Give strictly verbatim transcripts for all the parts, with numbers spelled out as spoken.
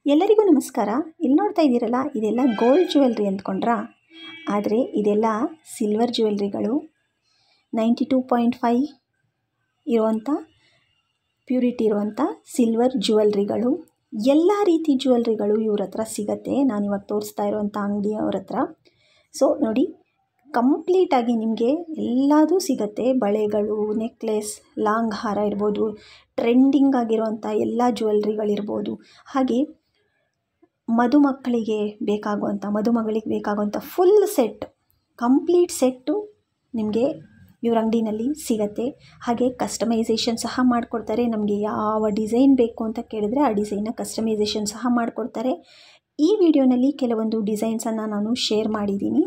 ಎಲ್ಲರಿಗೂ ನಮಸ್ಕಾರ. ಇಲ್ಲಿ ನೋಡ್ತಾ ಇದ್ದೀರಲ್ಲ, ಇದೆಲ್ಲ ಗೋಲ್ಡ್ ಜ್ಯುವೆಲ್ರಿ ಅಂದ್ಕೊಂಡ್ರಾ? ಆದರೆ ಇದೆಲ್ಲ ಸಿಲ್ವರ್ ಜ್ಯುವೆಲ್ರಿಗಳು. ನೈಂಟಿ ಟೂ ಪಾಯಿಂಟ್ ಫೈವ್ ಇರುವಂಥ ಪ್ಯೂರಿಟಿ ಇರುವಂಥ ಸಿಲ್ವರ್ ಜ್ಯುವೆಲ್ರಿಗಳು. ಎಲ್ಲ ರೀತಿ ಜ್ಯುವೆಲ್ರಿಗಳು ಇವ್ರ ಹತ್ರ ಸಿಗತ್ತೆ. ನಾನಿವಾಗ ತೋರಿಸ್ತಾ ಇರುವಂಥ ಅಂಗಡಿಯವ್ರ ಹತ್ರ. ಸೊ ನೋಡಿ, ಕಂಪ್ಲೀಟಾಗಿ ನಿಮಗೆ ಎಲ್ಲದೂ ಸಿಗತ್ತೆ. ಬಳೆಗಳು, ನೆಕ್ಲೆಸ್, ಲಾಂಗ್ ಹಾರ ಇರ್ಬೋದು, ಟ್ರೆಂಡಿಂಗ್ ಆಗಿರುವಂಥ ಎಲ್ಲ ಜ್ಯುವೆಲ್ರಿಗಳಿರ್ಬೋದು. ಹಾಗೆ ಮದುಮಕ್ಕಳಿಗೆ ಬೇಕಾಗುವಂಥ ಮದುಮಗಳಿಗೆ ಬೇಕಾಗುವಂಥ ಫುಲ್ ಸೆಟ್, ಕಂಪ್ಲೀಟ್ ಸೆಟ್ಟು ನಿಮಗೆ ಇವ್ರ ಅಂಗಡಿನಲ್ಲಿ ಸಿಗತ್ತೆ. ಹಾಗೆ ಕಸ್ಟಮೈಸೇಷನ್ ಸಹ ಮಾಡಿಕೊಡ್ತಾರೆ. ನಮಗೆ ಯಾವ ಡಿಸೈನ್ ಬೇಕು ಅಂತ ಕೇಳಿದ್ರೆ ಆ ಡಿಸೈನ್ನ ಕಸ್ಟಮೈಸೇಷನ್ ಸಹ ಮಾಡಿಕೊಡ್ತಾರೆ. ಈ ವಿಡಿಯೋನಲ್ಲಿ ಕೆಲವೊಂದು ಡಿಸೈನ್ಸನ್ನು ನಾನು ಶೇರ್ ಮಾಡಿದ್ದೀನಿ.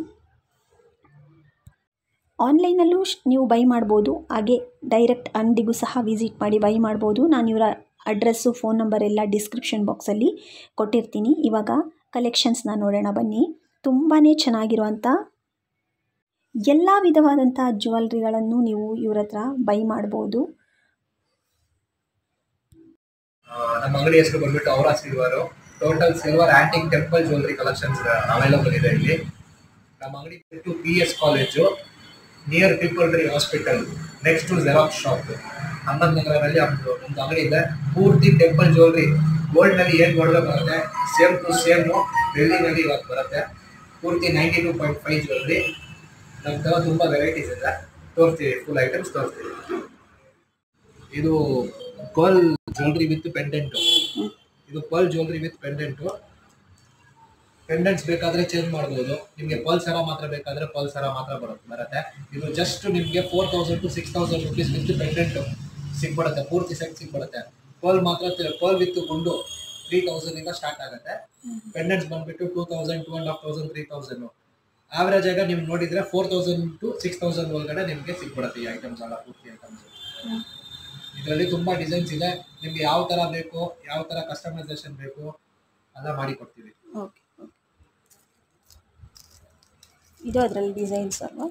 ಆನ್ಲೈನಲ್ಲೂ ನೀವು ಬೈ ಮಾಡ್ಬೋದು, ಹಾಗೆ ಡೈರೆಕ್ಟ್ ಅಂಗಡಿಗೂ ಸಹ ವಿಸಿಟ್ ಮಾಡಿ ಬೈ ಮಾಡ್ಬೋದು. ನಾನು ಇವರ ಅಡ್ರೆಸ್ಸು, ಫೋನ್ ನಂಬರ್ ಎಲ್ಲ ಡಿಸ್ಕ್ರಿಪ್ಷನ್ ಬಾಕ್ಸಲ್ಲಿ ಕೊಟ್ಟಿರ್ತೀನಿ. ಇವಾಗ ಕಲೆಕ್ಷನ್ಸ್ನ ನೋಡೋಣ ಬನ್ನಿ. ತುಂಬಾ ಚೆನ್ನಾಗಿರುವಂಥ ಎಲ್ಲ ವಿಧವಾದಂಥ ಜ್ಯುವೆಲ್ರಿಗಳನ್ನು ನೀವು ಇವ್ರ ಹತ್ರ ಬೈ ಮಾಡ್ಬೋದು. ನಮ್ಮ ಅಂಗಡಿ ಹೆಸರು ಬಂದ್ಬಿಟ್ಟು ಅವರ silver. Total silver antique temple jewellery collections available ಇದೆ ಇಲ್ಲಿ. ನಮ್ಮ ಅಂಗಡಿ ಬಿಟ್ಟು P S college near peepal tree hospital next to xerox shop ಹನ್ನೊಂದು ನಗರದಲ್ಲಿ ಒಂದು ಒಂದು ಅಂಗಡಿ ಇದೆ. ಪೂರ್ತಿ ಟೆಂಪಲ್ ಜ್ಯುವೆಲ್ರಿ, ಗೋಲ್ಡ್ನಲ್ಲಿ ಏನು ಗೋಲ್ಡ್ ಬರುತ್ತೆ ಸೇಮ್ ಟು ಸೇಮು ಬೆಳ್ಳಿನಲ್ಲಿ ಇವಾಗ ಬರುತ್ತೆ. ಪೂರ್ತಿ ninety two point five jewellery. ನಮ್ಮ ತರ ತುಂಬ ವೆರೈಟೀಸ್ ಇದೆ, ತೋರಿಸ್ತೀವಿ. ಫುಲ್ ಐಟಮ್ಸ್ ತೋರಿಸ್ತೀವಿ. ಇದು ಪರ್ಲ್ ಜ್ಯುವೆಲ್ರಿ ವಿತ್ ಪೆಂಡೆಂಟು. ಇದು pearl jewellery with pendant. Pendants ಬೇಕಾದರೆ ಚೇಂಜ್ ಮಾಡ್ಬೋದು. ನಿಮಗೆ ಪರ್ಲ್ ಸರ ಮಾತ್ರ ಬೇಕಾದರೆ ಪರ್ಲ್ ಸರ ಮಾತ್ರ ಬರುತ್ತೆ ಬರುತ್ತೆ ಇದು ಜಸ್ಟ್ ನಿಮಗೆ four thousand to six thousand rupees with pendant ಸಿಗ್ಬಿಡುತ್ತೆ. ಪೂರ್ತಿ ಸೆಟ್ ಸಿಗ್ಬಿಡುತ್ತೆ. ಪರ್ಲ್ ಮಾತ್ರ ಪರ್ಲ್ ವಿತ್ ಗುಂಡು ತ್ರೀ ತೌಸಂಡಿಂದ ಸ್ಟಾರ್ಟ್ ಆಗುತ್ತೆ. ಪೆಂಡೆಂಟ್ಸ್ ಬಂದುಬಿಟ್ಟು two thousand two and half thousand three thousand average ಆಗ ನೀವು ನೋಡಿದರೆ four thousand to six thousand ಒಳಗಡೆ ನಿಮಗೆ ಸಿಗ್ಬಿಡುತ್ತೆ ಈ ಐಟಮ್ಸ್ ಎಲ್ಲ, ಪೂರ್ತಿ ಐಟಮ್ಸ್. ಇದರಲ್ಲಿ ತುಂಬ ಡಿಸೈನ್ಸ್ ಇದೆ. ನಿಮ್ಗೆ ಯಾವ ಥರ ಬೇಕು, ಯಾವ ಥರ ಕಸ್ಟಮೈಸೇಷನ್ ಬೇಕು ಎಲ್ಲ ಮಾಡಿ ಕೊಡ್ತೀವಿ. ಓಕೆ, ಇದು ಅದರಲ್ಲಿ ಡಿಸೈನ್ಸ್ ಅಲ್ವಾ?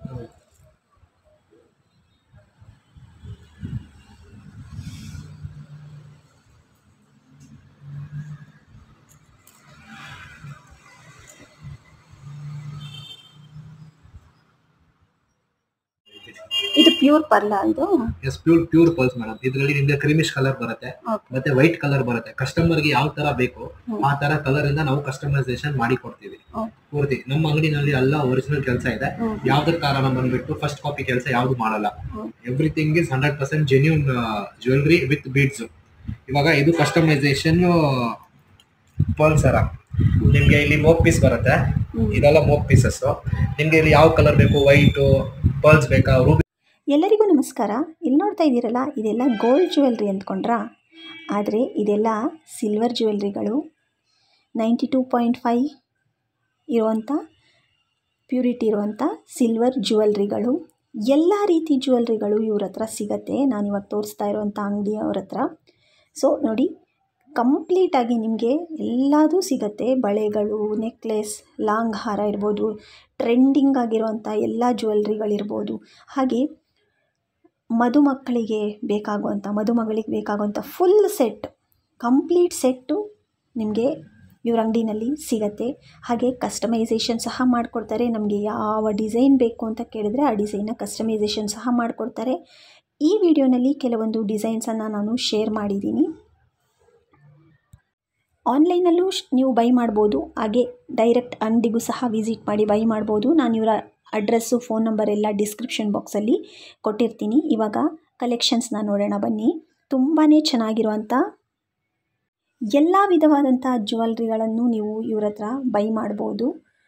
ಇದು ಪ್ಯೂರ್ ಪರ್ಲ. ಇದು yes, pure pure pearls madam. ಇದರಲ್ಲಿ ನಿಮಗೆ ಕ್ರೀಮಿಶ್ ಕಲರ್ ಬರುತ್ತೆ ಮತ್ತೆ ವೈಟ್ ಕಲರ್ ಬರುತ್ತೆ. ಕಸ್ಟಮರ್ಗೆ ಯಾವ ತರ ಬೇಕು ಆ ತರ ಕಲರ್ ಇಂದ ನಾವು ಕಸ್ಟಮೈಸೇಷನ್ ಮಾಡಿ ಕೊಡ್ತೀವಿ. ಪೂರ್ತಿ ನಮ್ಮ ಅಂಗಡಿನಲ್ಲಿ ಎಲ್ಲ ಒರಿಜಿನಲ್ ಕೆಲಸ ಇದೆ. ಯಾವ್ದ್ರ ಕಾರಣ ಬಂದ್ಬಿಟ್ಟು ಫಸ್ಟ್ ಕಾಪಿ ಕೆಲಸ ಯಾವ್ದು ಮಾಡಲ್ಲ. Everything is hundred percent genuine jewellery with beads. ಇವಾಗ ಇದು ಕಸ್ಟಮೈಸೇಷನ್ ಪರ್ಲ್ ಸರ. ನಿಮ್ಗೆ ಇಲ್ಲಿ ಮೋಕ್ ಪೀಸ್ ಬರುತ್ತೆ. ಇದೆಲ್ಲ ಮೋಕ್ ಪೀಸಸ್. ನಿಮ್ಗೆ ಇಲ್ಲಿ ಯಾವ ಕಲರ್ ಬೇಕು, ವೈಟು ಪರ್ಲ್ಸ್ ಬೇಕಾ, ರೂಬಿ. ಎಲ್ಲರಿಗೂ ನಮಸ್ಕಾರ. ಇಲ್ಲಿ ನೋಡ್ತಾ ಇದ್ದೀರಲ್ಲ, ಇದೆಲ್ಲ ಗೋಲ್ಡ್ ಜ್ಯುವೆಲ್ರಿ ಅಂದ್ಕೊಂಡ್ರಾ? ಆದರೆ ಇದೆಲ್ಲ ಸಿಲ್ವರ್ ಜ್ಯುವೆಲ್ರಿಗಳು. ನೈಂಟಿ ಟೂ ಪಾಯಿಂಟ್ ಫೈವ್ ಇರುವಂಥ ಪ್ಯೂರಿಟಿ ಇರುವಂಥ ಸಿಲ್ವರ್ ಜ್ಯುವೆಲ್ರಿಗಳು. ಎಲ್ಲ ರೀತಿ ಜ್ಯುವೆಲ್ರಿಗಳು ಇವ್ರ ಹತ್ರ ಸಿಗತ್ತೆ. ನಾನಿವಾಗ ತೋರಿಸ್ತಾ ಇರುವಂಥ ಅಂಗಡಿಯವ್ರ ಹತ್ರ. ಸೊ ನೋಡಿ, ಕಂಪ್ಲೀಟಾಗಿ ನಿಮಗೆ ಎಲ್ಲದೂ ಸಿಗತ್ತೆ. ಬಳೆಗಳು, ನೆಕ್ಲೆಸ್, ಲಾಂಗ್ ಹಾರ ಇರ್ಬೋದು, ಟ್ರೆಂಡಿಂಗ್ ಆಗಿರುವಂಥ ಎಲ್ಲ ಜ್ಯುವೆಲ್ರಿಗಳಿರ್ಬೋದು. ಹಾಗೆ ಮದುಮಕ್ಕಳಿಗೆ ಬೇಕಾಗುವಂಥ ಮದುಮಗಳಿಗೆ ಬೇಕಾಗುವಂಥ ಫುಲ್ ಸೆಟ್, ಕಂಪ್ಲೀಟ್ ಸೆಟ್ಟು ನಿಮಗೆ ಇವ್ರ ಅಂಗಡಿನಲ್ಲಿ ಸಿಗತ್ತೆ. ಹಾಗೆ ಕಸ್ಟಮೈಸೇಷನ್ ಸಹ ಮಾಡಿಕೊಡ್ತಾರೆ. ನಮಗೆ ಯಾವ ಡಿಸೈನ್ ಬೇಕು ಅಂತ ಕೇಳಿದ್ರೆ ಆ ಡಿಸೈನ್ನ ಕಸ್ಟಮೈಸೇಷನ್ ಸಹ ಮಾಡಿಕೊಡ್ತಾರೆ. ಈ ವಿಡಿಯೋನಲ್ಲಿ ಕೆಲವೊಂದು ಡಿಸೈನ್ಸನ್ನು ನಾನು ಶೇರ್ ಮಾಡಿದ್ದೀನಿ. ಆನ್ಲೈನಲ್ಲೂ ನೀವು ಬೈ ಮಾಡ್ಬೋದು, ಹಾಗೆ ಡೈರೆಕ್ಟ್ ಅಂಗಡಿಗೂ ಸಹ ವಿಸಿಟ್ ಮಾಡಿ ಬೈ ಮಾಡ್ಬೋದು. ನಾನು ಇವರ ಅಡ್ರೆಸ್ಸು, ಫೋನ್ ನಂಬರ್ ಎಲ್ಲ ಡಿಸ್ಕ್ರಿಪ್ಷನ್ ಬಾಕ್ಸಲ್ಲಿ ಕೊಟ್ಟಿರ್ತೀನಿ. ಇವಾಗ ಕಲೆಕ್ಷನ್ಸ್ನ ನೋಡೋಣ ಬನ್ನಿ. ತುಂಬಾ ಚೆನ್ನಾಗಿರುವಂಥ ಎಲ್ಲ ವಿಧವಾದಂಥ ಜ್ಯುವೆಲ್ರಿಗಳನ್ನು ನೀವು ಇವ್ರ ಹತ್ರ ಬೈ ಮಾಡ್ಬೋದು.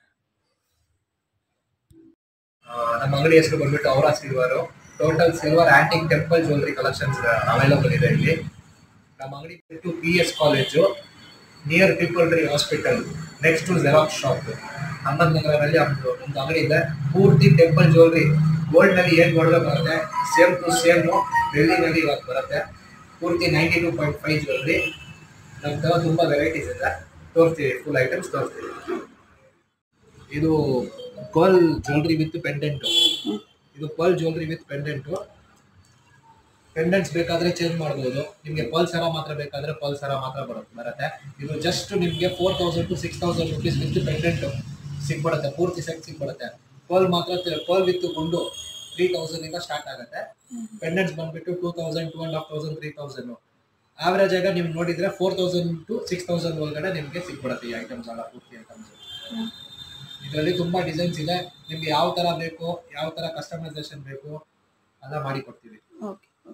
ನಮ್ಮ ಅಂಗಡಿ ಹೆಸರು ಬಂದ್ಬಿಟ್ಟು ಅವರ silver. Total silver antique temple jewellery collections available ಇದೆ ಇಲ್ಲಿ. ನಮ್ಮ ಅಂಗಡಿ ಬಿಟ್ಟು P S college near peepal tree hospital next to xerox shop ಹನ್ನೊಂದು ನಗರದಲ್ಲಿ ಒಂದು ಒಂದು ಅಂಗಡಿ ಇದೆ. ಪೂರ್ತಿ ಟೆಂಪಲ್ ಜ್ಯುವೆಲ್ರಿ, ಗೋಲ್ಡ್ನಲ್ಲಿ ಏನು ಗೋಲ್ಡ್ ಬರುತ್ತೆ ಸೇಮ್ ಟು ಸೇಮು ಬೆಳ್ಳಿನಲ್ಲಿ ಇವಾಗ ಬರುತ್ತೆ. ಪೂರ್ತಿ ninety two point five jewellery. ನಮ್ಮ ತರ ತುಂಬ ವೆರೈಟೀಸ್ ಇದೆ, ತೋರಿಸ್ತೀವಿ. ಫುಲ್ ಐಟಮ್ಸ್ ತೋರಿಸ್ತೀವಿ. ಇದು ಪರ್ಲ್ ಜ್ಯುವೆಲ್ರಿ ವಿತ್ ಪೆಂಡೆಂಟು. ಇದು pearl jewellery with pendant. Pendants ಬೇಕಾದ್ರೆ ಚೇಂಜ್ ಮಾಡ್ಬೋದು. ನಿಮಗೆ ಪರ್ಲ್ ಸರ ಮಾತ್ರ ಬೇಕಾದ್ರೆ ಪರ್ಲ್ ಸರ ಮಾತ್ರ ಬರುತ್ತೆ ಬರುತ್ತೆ ಇದು ಜಸ್ಟ್ ನಿಮಗೆ four thousand to six thousand rupees with pendant ಸಿಗ್ಬಿಡುತ್ತೆ, ಪೂರ್ತಿ ಸೆಟ್ ಸಿಗ್ಬಿಡುತ್ತೆ. ಪರ್ಲ್ ಮಾತ್ರ ಪರ್ಲ್ ವಿತ್ ಗುಂಡು ತ್ರೀ ತೌಸಂಡ್ ಇಂದ ಸ್ಟಾರ್ಟ್ ಆಗುತ್ತೆ. ಪೆಂಡೆಂಟ್ಸ್ ಬಂದ್ಬಿಟ್ಟು two thousand two and half thousand three thousand average ಆಗ ನೀವು ನೋಡಿದ್ರೆ four thousand to six thousand ಒಳಗಡೆ ನಿಮಗೆ ಸಿಗ್ಬಿಡುತ್ತೆ ಈ ಐಟಮ್ಸ್ ಎಲ್ಲ, ಪೂರ್ತಿ ಐಟಮ್ಸ್. ಇದರಲ್ಲಿ ತುಂಬಾ ಡಿಸೈನ್ಸ್ ಇದೆ, ನಿಮ್ಗೆ ಯಾವ ತರ ಬೇಕು, ಯಾವ ತರ ಕಸ್ಟಮೈಸೇಷನ್ ಬೇಕು ಎಲ್ಲ ಮಾಡಿ ಕೊಡ್ತೀವಿ. ಓಕೆ ಓಕೆ,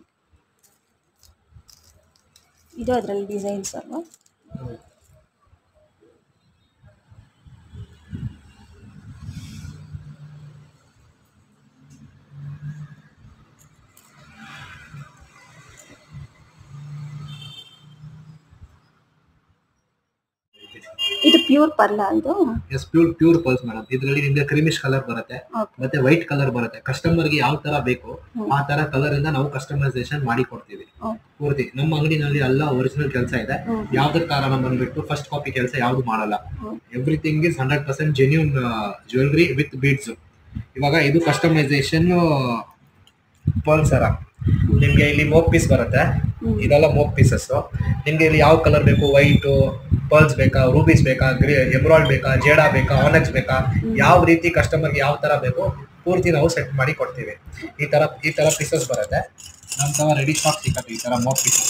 ಇದು ಅದರಲ್ಲಿ ಡಿಸೈನ್ಸ್ ಅಲ್ವಾ? ಇದು ಪ್ಯೂರ್ ಪರ್ಲ, ಇದು yes pure pure pearls madam. ಇದರಲ್ಲಿ ನಿಮಗೆ ಕ್ರೀಮಿಶ್ ಕಲರ್ ಬರುತ್ತೆ ಮತ್ತೆ ವೈಟ್ ಕಲರ್ ಬರುತ್ತೆ. ಕಸ್ಟಮರ್ಗೆ ಯಾವ ತರ ಬೇಕು ಆ ತರ ಕಲರ್ ಇಂದ ನಾವು ಕಸ್ಟಮೈಸೇಷನ್ ಮಾಡಿ ಕೊಡ್ತೀವಿ ಪೂರ್ತಿ. ನಮ್ಮ ಅಂಗಡಿನಲ್ಲಿ ಎಲ್ಲ ಒರಿಜಿನಲ್ ಕೆಲಸ ಇದೆ, ಯಾವ್ದ್ರ ಕಾರಣ ಬಂದ್ಬಿಟ್ಟು ಫಸ್ಟ್ ಕಾಪಿ ಕೆಲಸ ಯಾವ್ದು ಮಾಡಲ್ಲ. Everything is hundred percent genuine jewellery with beads. ಇವಾಗ ಇದು ಕಸ್ಟಮೈಸೇಷನ್ ಪರ್ಲ್ ಸರ, ನಿಮ್ಗೆ ಇಲ್ಲಿ ಮೋಕ್ ಪೀಸ್ ಬರುತ್ತೆ, ಇದೆಲ್ಲ ಮೋಕ್ ಪೀಸಸ್. ನಿಮ್ಗೆ ಇಲ್ಲಿ ಯಾವ ಕಲರ್ ಬೇಕು, ವೈಟ್ ಪರ್ಲ್ಸ್ ಬೇಕಾ, ರೂಬೀಸ್ ಬೇಕಾ, ಗ್ರೇ ಎಮ್ರಾಯ್ಡ್ ಬೇಕಾ, ಜೇಡಾ ಬೇಕಾ, ಆನೆಕ್ಸ್ ಬೇಕಾ, ಯಾವ ರೀತಿ ಕಸ್ಟಮರ್ಗೆ ಯಾವ ತರ ಬೇಕು ಪೂರ್ತಿ ನಾವು ಸೆಟ್ ಮಾಡಿ ಕೊಡ್ತೀವಿ. ಈ ತರ ಈ ತರ ಪೀಸಸ್ ಬರುತ್ತೆ ನಮ್ಮ ತರ ರೆಡಿ ಸ್ಟಾಕ್ ಸಿಗುತ್ತೆ. ಈ ತರ ಮೋಕ್ ಪೀಸಸ್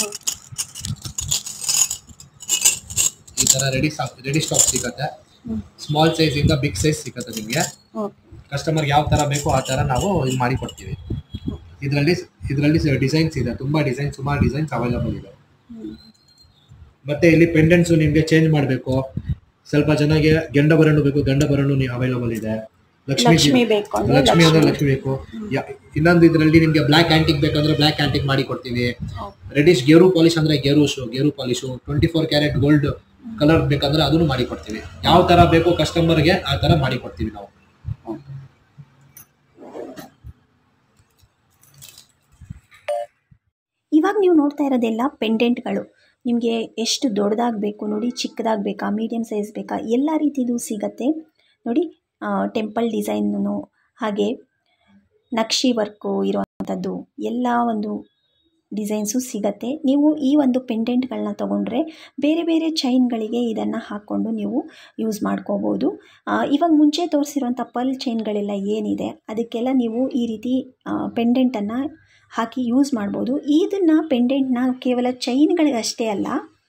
ಈ ತರ ರೆಡಿ ರೆಡಿ ಸ್ಟಾಕ್ ಸಿಗುತ್ತೆ. ಸ್ಮಾಲ್ ಸೈಜ್ ಇಂದ ಬಿಗ್ ಸೈಜ್ ಸಿಗುತ್ತೆ ನಿಮಗೆ. ಕಸ್ಟಮರ್ಗೆ ಯಾವ ತರ ಬೇಕು ಆ ತರ ನಾವು ಇದು ಮಾಡಿ ಕೊಡ್ತೀವಿ. ಇದರಲ್ಲಿ ಇದರಲ್ಲಿ ಡಿಸೈನ್ಸ್ ಇದೆ, ತುಂಬಾ ಡಿಸೈನ್ ಸುಮಾರು ಡಿಸೈನ್ಸ್ ಅವೈಲಬಲ್ ಇದೆ. ಮತ್ತೆ ಇಲ್ಲಿ ಪೆಂಡೆಂಟ್ಸ್ ನಿಮ್ಗೆ ಚೇಂಜ್ ಮಾಡಬೇಕು, ಸ್ವಲ್ಪ ಜನಗೆ ಗಂಡಭರಣು ಬೇಕು, ಗಂಡಭರಣು ಅವೈಲಬಲ್ ಇದೆ. ಲಕ್ಷ್ಮಿ ಲಕ್ಷ್ಮಿ ಅಂದ್ರೆ ಲಕ್ಷ್ಮಿ ಬೇಕು. ಇನ್ನೊಂದು ಇದರಲ್ಲಿ ನಿಮ್ಗೆ ಬ್ಲಾಕ್ ಆಂಟಿಕ್ ಬೇಕಂದ್ರೆ ಬ್ಲಾಕ್ ಆಂಟಿಕ್ ಮಾಡಿ ಕೊಡ್ತೀವಿ. ರೆಡಿಶ್ ಗೇರು ಪಾಲಿಶ್ ಅಂದ್ರೆ ಗೇರು ಗೇರು polish, twenty four carat gold colour ಬೇಕಂದ್ರೆ ಅದನ್ನು ಮಾಡಿ ಕೊಡ್ತೀವಿ. ಯಾವ ತರ ಬೇಕು ಕಸ್ಟಮರ್ಗೆ ಆ ತರ ಮಾಡಿ ಕೊಡ್ತೀವಿ ನಾವು. ಇವಾಗ ನೀವು ನೋಡ್ತಾ ಇರೋದೆಲ್ಲ ಪೆಂಡೆಂಟ್ಗಳು. ನಿಮಗೆ ಎಷ್ಟು ದೊಡ್ಡದಾಗಬೇಕು ನೋಡಿ, ಚಿಕ್ಕದಾಗಬೇಕಾ, ಮೀಡಿಯಮ್ ಸೈಜ್ ಬೇಕಾ, ಎಲ್ಲ ರೀತಿಯದು ಸಿಗತ್ತೆ ನೋಡಿ. ಟೆಂಪಲ್ ಡಿಸೈನು, ಹಾಗೆ ನಕ್ಷಿ ವರ್ಕು ಇರುವಂಥದ್ದು ಎಲ್ಲ ಒಂದು ಡಿಸೈನ್ಸು ಸಿಗತ್ತೆ. ನೀವು ಈ ಒಂದು ಪೆಂಡೆಂಟ್ಗಳನ್ನ ತೊಗೊಂಡ್ರೆ ಬೇರೆ ಬೇರೆ ಚೈನ್ಗಳಿಗೆ ಇದನ್ನು ಹಾಕ್ಕೊಂಡು ನೀವು ಯೂಸ್ ಮಾಡ್ಕೋಬೋದು. ಇವಾಗ ಮುಂಚೆ ತೋರಿಸಿರುವಂಥ ಪರ್ಲ್ ಚೈನ್ಗಳೆಲ್ಲ ಏನಿದೆ ಅದಕ್ಕೆಲ್ಲ ನೀವು ಈ ರೀತಿ ಪೆಂಡೆಂಟನ್ನು ಹಾಕಿ ಯೂಸ್ ಮಾಡ್ಬೋದು. ಇದನ್ನು ಪೆಂಡೆಂಟ್ನ ಕೇವಲ ಚೈನ್ಗಳಿಗಷ್ಟೇ ಅಲ್ಲ,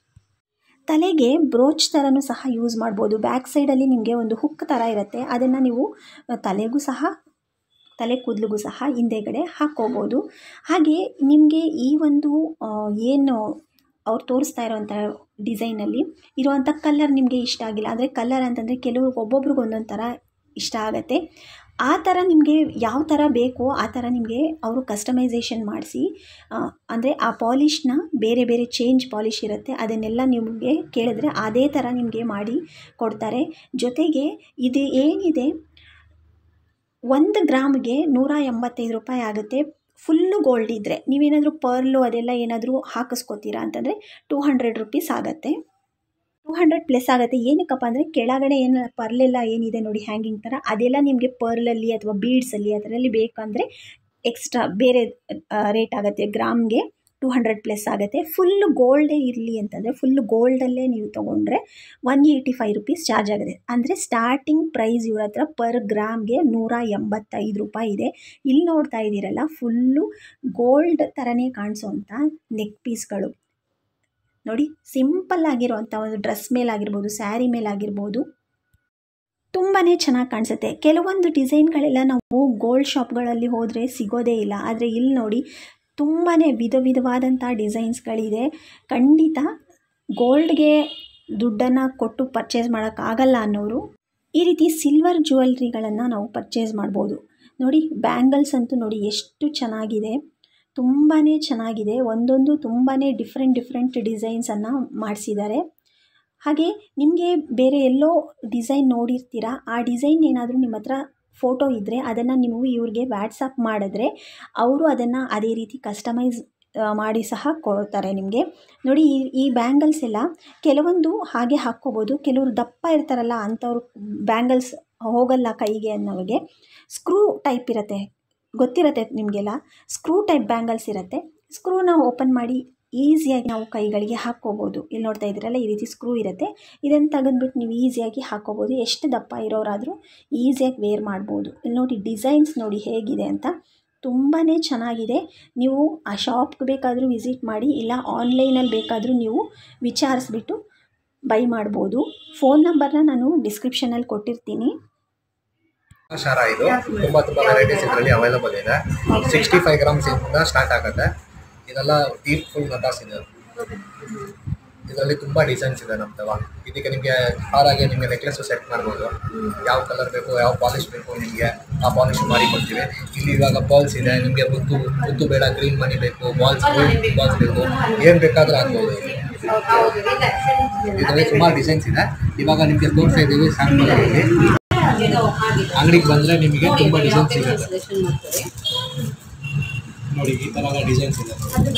ತಲೆಗೆ ಬ್ರೋಚ್ ಥರನೂ ಸಹ ಯೂಸ್ ಮಾಡ್ಬೋದು. ಬ್ಯಾಕ್ ಸೈಡಲ್ಲಿ ನಿಮಗೆ ಒಂದು ಹುಕ್ ಥರ ಇರುತ್ತೆ, ಅದನ್ನು ನೀವು ತಲೆಗೂ ಸಹ ತಲೆ ಕೂದಲಿಗೂ ಸಹ ಹಿಂದೆಗಡೆ ಹಾಕ್ಕೋಬೋದು. ಹಾಗೆ ನಿಮಗೆ ಈ ಒಂದು ಏನು ಅವ್ರು ತೋರಿಸ್ತಾ ಇರೋವಂಥ ಡಿಸೈನಲ್ಲಿ ಇರುವಂಥ ಕಲರ್ ನಿಮಗೆ ಇಷ್ಟ ಆಗಿಲ್ಲ ಅಂದರೆ, ಕಲರ್ ಅಂತಂದರೆ ಕೆಲವ್ರಿಗೆ ಒಬ್ಬೊಬ್ರಿಗೆ ಒಂದೊಂದು ಥರ ಇಷ್ಟ ಆಗುತ್ತೆ. ಆ ಥರ ನಿಮಗೆ ಯಾವ ಥರ ಬೇಕೋ ಆ ಥರ ನಿಮಗೆ ಅವರು ಕಸ್ಟಮೈಸೇಷನ್ ಮಾಡಿಸಿ, ಅಂದರೆ ಆ ಪಾಲಿಷ್ನ ಬೇರೆ ಬೇರೆ ಚೇಂಜ್ ಪಾಲಿಷ್ ಇರುತ್ತೆ, ಅದನ್ನೆಲ್ಲ ನಿಮಗೆ ಕೇಳಿದ್ರೆ ಅದೇ ಥರ ನಿಮಗೆ ಮಾಡಿ ಕೊಡ್ತಾರೆ. ಜೊತೆಗೆ ಇದು ಏನಿದೆ ಒಂದು ಗ್ರಾಮ್ಗೆ ನೂರ ಎಂಬತ್ತೈದು ರೂಪಾಯಿ ಆಗುತ್ತೆ. ಫುಲ್ಲು ಗೋಲ್ಡ್ ಇದ್ದರೆ, ನೀವೇನಾದರೂ ಪರ್ಲು ಅದೆಲ್ಲ ಏನಾದರೂ ಹಾಕಿಸ್ಕೋತೀರಾ ಅಂತಂದರೆ ಟೂ ಹಂಡ್ರೆಡ್ ರುಪೀಸ್ ಆಗುತ್ತೆ. ಟೂ ಹಂಡ್ರೆಡ್ ಪ್ಲಸ್ ಆಗುತ್ತೆ. ಏನಕ್ಕಪ್ಪ ಅಂದರೆ ಕೆಳಗಡೆ ಏನು ಪರ್ಲೆಲ್ಲ ಏನಿದೆ ನೋಡಿ ಹ್ಯಾಂಗಿಂಗ್ ಥರ, ಅದೆಲ್ಲ ನಿಮಗೆ ಪರ್ಲಲ್ಲಿ ಅಥವಾ ಬೀಡ್ಸಲ್ಲಿ ಅದರಲ್ಲಿ ಬೇಕಂದರೆ ಎಕ್ಸ್ಟ್ರಾ ಬೇರೆ ರೇಟ್ ಆಗುತ್ತೆ. ಗ್ರಾಮ್ಗೆ ಟೂ ಹಂಡ್ರೆಡ್ ಪ್ಲಸ್ ಆಗುತ್ತೆ. ಫುಲ್ಲು ಗೋಲ್ಡೇ ಇರಲಿ ಅಂತಂದರೆ, ಫುಲ್ಲು ಗೋಲ್ಡಲ್ಲೇ ನೀವು ತೊಗೊಂಡ್ರೆ one eighty five rupees charge ಆಗುತ್ತೆ. ಅಂದರೆ ಸ್ಟಾರ್ಟಿಂಗ್ ಪ್ರೈಸ್ ಇವ್ರ ಹತ್ರ ಪರ್ ಗ್ರಾಮ್ಗೆ ನೂರ ಎಂಬತ್ತೈದು ರೂಪಾಯಿ ಇದೆ. ಇಲ್ಲಿ ನೋಡ್ತಾ ಇದ್ದೀರಲ್ಲ ಫುಲ್ಲು ಗೋಲ್ಡ್ ಥರನೇ ಕಾಣಿಸೋವಂಥ ನೆಕ್ ಪೀಸ್ಗಳು ನೋಡಿ. ಸಿಂಪಲ್ ಆಗಿರುವಂಥ ಒಂದು ಡ್ರೆಸ್ ಮೇಲಾಗಿರ್ಬೋದು, ಸ್ಯಾರಿ ಮೇಲಾಗಿರ್ಬೋದು, ತುಂಬಾ ಚೆನ್ನಾಗಿ ಕಾಣಿಸುತ್ತೆ. ಕೆಲವೊಂದು ಡಿಸೈನ್ಗಳೆಲ್ಲ ನಾವು ಗೋಲ್ಡ್ ಶಾಪ್ಗಳಲ್ಲಿ ಹೋದರೆ ಸಿಗೋದೇ ಇಲ್ಲ, ಆದರೆ ಇಲ್ಲಿ ನೋಡಿ ತುಂಬಾ ವಿಧ ವಿಧವಾದಂಥ ಡಿಸೈನ್ಸ್ಗಳಿದೆ. ಖಂಡಿತ ಗೋಲ್ಡ್ಗೆ ದುಡ್ಡನ್ನು ಕೊಟ್ಟು ಪರ್ಚೇಸ್ ಮಾಡೋಕ್ಕಾಗಲ್ಲ ಅನ್ನೋರು ಈ ರೀತಿ ಸಿಲ್ವರ್ ಜ್ಯುವೆಲ್ರಿಗಳನ್ನು ನಾವು ಪರ್ಚೇಸ್ ಮಾಡ್ಬೋದು. ನೋಡಿ ಬ್ಯಾಂಗಲ್ಸ್ ಅಂತೂ ನೋಡಿ ಎಷ್ಟು ಚೆನ್ನಾಗಿದೆ, ತುಂಬಾ ಚೆನ್ನಾಗಿದೆ. ಒಂದೊಂದು ತುಂಬಾ ಡಿಫ್ರೆಂಟ್ ಡಿಫ್ರೆಂಟ್ ಡಿಸೈನ್ಸನ್ನು ಮಾಡಿಸಿದ್ದಾರೆ. ಹಾಗೆ ನಿಮಗೆ ಬೇರೆ ಎಲ್ಲೋ ಡಿಸೈನ್ ನೋಡಿರ್ತೀರ, ಆ ಡಿಸೈನ್ ಏನಾದರೂ ನಿಮ್ಮ ಹತ್ರ ಫೋಟೋ ಇದ್ದರೆ ಅದನ್ನು ನೀವು ಇವ್ರಿಗೆ ವ್ಯಾಟ್ಸಪ್ ಮಾಡಿದ್ರೆ ಅವರು ಅದನ್ನು ಅದೇ ರೀತಿ ಕಸ್ಟಮೈಸ್ ಮಾಡಿ ಸಹ ಕೊಡ್ತಾರೆ ನಿಮಗೆ. ನೋಡಿ ಈ ಈ ಬ್ಯಾಂಗಲ್ಸ್ ಎಲ್ಲ ಕೆಲವೊಂದು ಹಾಗೆ ಹಾಕ್ಕೋಬೋದು, ಕೆಲವರು ದಪ್ಪ ಇರ್ತಾರಲ್ಲ ಅಂಥವ್ರು ಬ್ಯಾಂಗಲ್ಸ್ ಹೋಗಲ್ಲ ಕೈಗೆ ಅನ್ನೋರಿಗೆ ಸ್ಕ್ರೂ ಟೈಪ್ ಇರುತ್ತೆ ಗೊತ್ತಿರುತ್ತೆ ನಿಮಗೆಲ್ಲ, ಸ್ಕ್ರೂ ಟೈಪ್ ಬ್ಯಾಂಗಲ್ಸ್ ಇರುತ್ತೆ. ಸ್ಕ್ರೂನ ಓಪನ್ ಮಾಡಿ ಈಸಿಯಾಗಿ ನಾವು ಕೈಗಳಿಗೆ ಹಾಕ್ಕೋಬೋದು. ಇಲ್ಲಿ ನೋಡ್ತಾ ಇದ್ದೀರಲ್ಲ, ಈ ರೀತಿ ಸ್ಕ್ರೂ ಇರುತ್ತೆ. ಇದನ್ನು ತೆಗೆದುಬಿಟ್ಟು ನೀವು ಈಸಿಯಾಗಿ ಹಾಕ್ಕೋಬೋದು. ಎಷ್ಟು ದಪ್ಪ ಇರೋರಾದರೂ ಈಸಿಯಾಗಿ ವೇರ್ ಮಾಡ್ಬೋದು. ಇಲ್ಲಿ ನೋಡಿ ಡಿಸೈನ್ಸ್ ನೋಡಿ ಹೇಗಿದೆ ಅಂತ, ತುಂಬಾ ಚೆನ್ನಾಗಿದೆ. ನೀವು ಆ ಶಾಪ್ಗೆ ಬೇಕಾದರೂ ವಿಸಿಟ್ ಮಾಡಿ, ಇಲ್ಲ ಆನ್ಲೈನಲ್ಲಿ ಬೇಕಾದರೂ ನೀವು ವಿಚಾರಿಸ್ಬಿಟ್ಟು ಬೈ ಮಾಡ್ಬೋದು. ಫೋನ್ ನಂಬರ್ನ ನಾನು ಡಿಸ್ಕ್ರಿಪ್ಷನಲ್ಲಿ ಕೊಟ್ಟಿರ್ತೀನಿ. ಶಾರ ಇದು ತುಂಬ ತುಂಬ ವೆರೈಟೀಸ್ ಇದರಲ್ಲಿ ಅವೈಲಬಲ್ ಇದೆ. ಸಿಕ್ಸ್ಟಿ ಫೈವ್ ಗ್ರಾಮ್ಸ್ ಇಂದ ಸ್ಟಾರ್ಟ್ ಆಗುತ್ತೆ. ಇದೆಲ್ಲ ಡೀಪ್ ಫುಲ್ ನಟಾಸ್ ಇದೆ. ಇದರಲ್ಲಿ ತುಂಬ ಡಿಸೈನ್ಸ್ ಇದೆ ನಮ್ದವ. ಇದಕ್ಕೆ ನಿಮಗೆ ಹಾರಾಗೆ ನಿಮಗೆ ನೆಕ್ಲೆಸ್ ಸೆಟ್ ಮಾಡ್ಬೋದು. ಯಾವ ಕಲರ್ ಬೇಕು, ಯಾವ ಪಾಲಿಶ್ ಬೇಕು ನಿಮಗೆ ಆ ಪಾಲಿಶ್ ಮಾಡಿ ಕೊಡ್ತೀವಿ. ಇಲ್ಲಿ ಇವಾಗ ಬಾಲ್ಸ್ ಇದೆ, ನಿಮಗೆ ಮುತ್ತು ಮುತ್ತು ಬೇಡ, ಗ್ರೀನ್ ಮನಿ ಬೇಕು, ಬಾಲ್ಸ್ ಬಾಲ್ಸ್ ಬೇಕು, ಏನು ಬೇಕಾದರೂ ಆಗ್ಬೋದು. ಇದರಲ್ಲಿ ಸುಮಾರು ಡಿಸೈನ್ಸ್ ಇದೆ. ಇವಾಗ ನಿಮಗೆ ತೋರಿಸ್ತಾ ಇದ್ದೀವಿ ಸ್ಯಾಂಪಲ್ ಆಗಿ. ಅಂಗಡಿಗೆ ಬಂದರೆ ನಿಮಗೆ ತುಂಬ ಡಿಸೈನ್ಸ್ ಸಿಗುತ್ತೆ ನೋಡಿ. ಈ ಥರ ಡಿಸೈನ್ಸ್ ಇದೆ,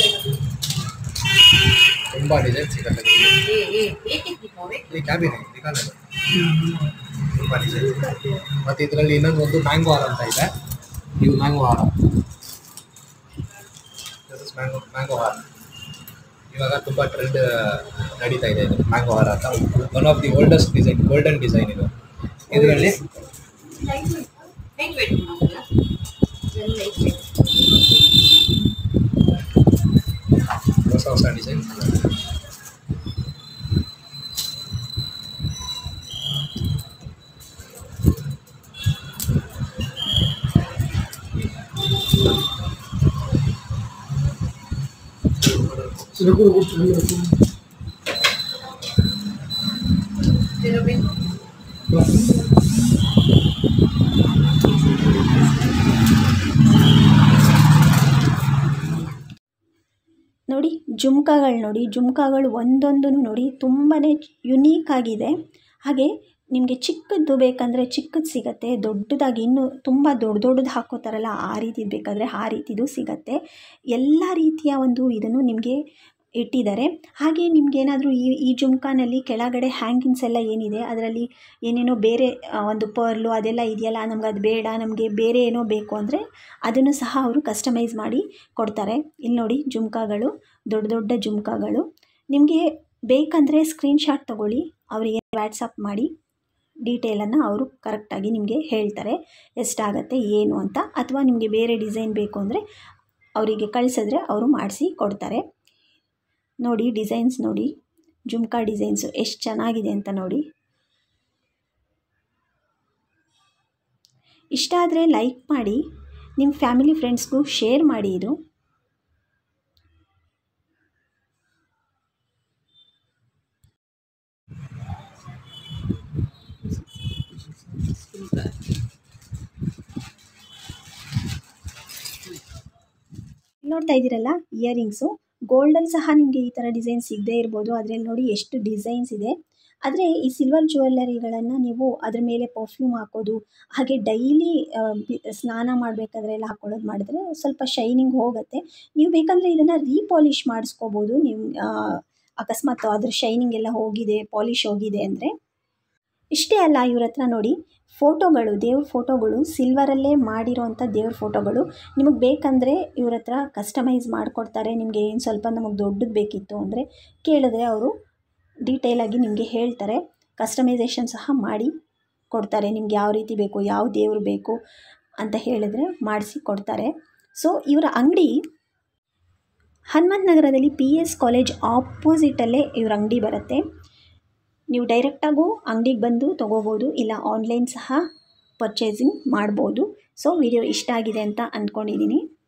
ತುಂಬ ಡಿಸೈನ್ಸ್ ಸಿಗುತ್ತೆ. ಈ ಕ್ಯಾಬಿನ್ ತುಂಬ ಡಿಸೈನ್ಸ್ ಇದೆ. ಮತ್ತು ಇದರಲ್ಲಿ ಇನ್ನೊಂದು ಒಂದು ಮ್ಯಾಂಗೋ ಹಾರ ಅಂತ ಇದೆ. ಇವು ಮ್ಯಾಂಗೋ ಹಾರ, ಮ್ಯಾಂಗೋ ಮ್ಯಾಂಗೋ ಹಾರ ಇವಾಗ ತುಂಬ ಟ್ರೆಂಡ್ ನಡೀತಾ ಇದೆ. ಇದು ಮ್ಯಾಂಗೋ ಹಾರ ಅಂತ one of the oldest design, golden design ಇದು. ಇದರಲ್ಲಿ ಹೊಸ ಹೊಸ ಡಿಸೈನ್. ನೋಡಿ ಜುಮ್ಕಾಗಳು ನೋಡಿ, ಜುಮ್ಕಾಗಳು ಒಂದೊಂದು ನೋಡಿ ತುಂಬಾ ಯುನೀಕ್ ಆಗಿದೆ. ಹಾಗೆ ನಿಮಗೆ ಚಿಕ್ಕದ್ದು ಬೇಕಂದರೆ ಚಿಕ್ಕದು ಸಿಗುತ್ತೆ, ದೊಡ್ಡದಾಗಿ ಇನ್ನೂ ತುಂಬ ದೊಡ್ಡ ದೊಡ್ಡದು ಹಾಕೋತಾರಲ್ಲ ಆ ರೀತಿದು ಬೇಕಾದರೆ ಆ ರೀತಿದು ಸಿಗುತ್ತೆ. ಎಲ್ಲ ರೀತಿಯ ಒಂದು ಇದನ್ನು ನಿಮಗೆ ಇಟ್ಟಿದ್ದಾರೆ. ಹಾಗೆ ನಿಮಗೇನಾದರೂ ಈ ಈ ಜುಮ್ಕಾನಲ್ಲಿ ಕೆಳಗಡೆ ಹ್ಯಾಂಗಿಂಗ್ಸ್ ಎಲ್ಲ ಏನಿದೆ ಅದರಲ್ಲಿ ಏನೇನೋ ಬೇರೆ ಒಂದು ಪರ್ಲು ಅದೆಲ್ಲ ಇದೆಯಲ್ಲ, ನಮ್ಗೆ ಅದು ಬೇಡ, ನಮಗೆ ಬೇರೆ ಏನೋ ಬೇಕು ಅಂದರೆ ಅದನ್ನು ಸಹ ಅವರು ಕಸ್ಟಮೈಸ್ ಮಾಡಿ ಕೊಡ್ತಾರೆ. ಇಲ್ಲಿ ನೋಡಿ ಜುಮ್ಕಾಗಳು, ದೊಡ್ಡ ದೊಡ್ಡ ಜುಮ್ಕಾಗಳು. ನಿಮಗೆ ಬೇಕಂದರೆ ಸ್ಕ್ರೀನ್ಶಾಟ್ ತೊಗೊಳ್ಳಿ, ಅವರಿಗೆ ವಾಟ್ಸಪ್ ಮಾಡಿ ಡೀಟೇಲನ್ನು ಅವರು ಕರೆಕ್ಟಾಗಿ ನಿಮಗೆ ಹೇಳ್ತಾರೆ ಎಷ್ಟಾಗತ್ತೆ ಏನು ಅಂತ. ಅಥವಾ ನಿಮಗೆ ಬೇರೆ ಡಿಸೈನ್ ಬೇಕು ಅಂದರೆ ಅವರಿಗೆ ಕಳಿಸಿದ್ರೆ ಅವರು ಮಾಡಿಸಿ ಕೊಡ್ತಾರೆ. ನೋಡಿ ಡಿಸೈನ್ಸ್ ನೋಡಿ, ಜುಮ್ಕಾ ಡಿಸೈನ್ಸು ಎಷ್ಟು ಚೆನ್ನಾಗಿದೆ ಅಂತ ನೋಡಿ. ಇಷ್ಟ ಆದರೆ ಲೈಕ್ ಮಾಡಿ, ನಿಮ್ಮ ಫ್ಯಾಮಿಲಿ ಫ್ರೆಂಡ್ಸ್ಗೂ ಶೇರ್ ಮಾಡಿ. ಇದು ನೋಡ್ತಾ ಇದ್ದೀರಲ್ಲ ಇಯರಿಂಗ್ಸು, ಗೋಲ್ಡಲ್ಲಿ ಸಹ ನಿಮಗೆ ಈ ಥರ ಡಿಸೈನ್ ಸಿಗದೇ ಇರ್ಬೋದು. ಅದರಲ್ಲಿ ನೋಡಿ ಎಷ್ಟು ಡಿಸೈನ್ಸ್ ಇದೆ. ಆದರೆ ಈ ಸಿಲ್ವರ್ ಜ್ಯುವೆಲ್ಲರಿಗಳನ್ನು ನೀವು ಅದ್ರ ಮೇಲೆ ಪರ್ಫ್ಯೂಮ್ ಹಾಕೋದು, ಹಾಗೆ ಡೈಲಿ ಸ್ನಾನ ಮಾಡಬೇಕಾದ್ರೆ ಎಲ್ಲ ಹಾಕೊಳ್ಳೋದು ಮಾಡಿದ್ರೆ ಸ್ವಲ್ಪ ಶೈನಿಂಗ್ ಹೋಗುತ್ತೆ. ನೀವು ಬೇಕಂದರೆ ಇದನ್ನು ರೀಪಾಲಿಷ್ ಮಾಡಿಸ್ಕೋಬೋದು. ನೀವು ಅಕಸ್ಮಾತ್ ಅದ್ರ ಶೈನಿಂಗ್ ಎಲ್ಲ ಹೋಗಿದೆ, ಪಾಲಿಷ್ ಹೋಗಿದೆ ಅಂದರೆ. ಇಷ್ಟೇ ಅಲ್ಲ, ಇವ್ರ ಹತ್ರ ನೋಡಿ ಫೋಟೋಗಳು, ದೇವ್ರ ಫೋಟೋಗಳು, ಸಿಲ್ವರಲ್ಲೇ ಮಾಡಿರೋವಂಥ ದೇವ್ರ ಫೋಟೋಗಳು ನಿಮಗೆ ಬೇಕಂದರೆ ಇವ್ರ ಹತ್ರ ಕಸ್ಟಮೈಸ್ ಮಾಡಿಕೊಡ್ತಾರೆ. ನಿಮಗೆ ಏನು ಸ್ವಲ್ಪ ನಮಗೆ ದೊಡ್ಡದು ಬೇಕಿತ್ತು ಅಂದರೆ ಕೇಳಿದ್ರೆ ಅವರು ಡೀಟೇಲಾಗಿ ನಿಮಗೆ ಹೇಳ್ತಾರೆ. ಕಸ್ಟಮೈಸೇಷನ್ ಸಹ ಮಾಡಿ ಕೊಡ್ತಾರೆ. ನಿಮ್ಗೆ ಯಾವ ರೀತಿ ಬೇಕು, ಯಾವ ದೇವರು ಬೇಕು ಅಂತ ಹೇಳಿದ್ರೆ ಮಾಡಿಸಿ ಕೊಡ್ತಾರೆ. ಸೊ ಇವರ ಅಂಗಡಿ ಹನುಮಂತ ನಗರದಲ್ಲಿ ಪಿ ಎಸ್ ಕಾಲೇಜ್ ಆಪೋಸಿಟಲ್ಲೇ ಇವ್ರ ಅಂಗಡಿ ಬರುತ್ತೆ. ನೀವು ಡೈರೆಕ್ಟಾಗೂ ಅಂಗಡಿಗೆ ಬಂದು ತೊಗೋಬೋದು, ಇಲ್ಲ ಆನ್ಲೈನ್ ಸಹ ಪರ್ಚೇಸಿಂಗ್ ಮಾಡ್ಬೋದು. ಸೊ ವಿಡಿಯೋ ಇಷ್ಟ ಆಗಿದೆ ಅಂತ ಅಂದ್ಕೊಂಡಿದ್ದೀನಿ.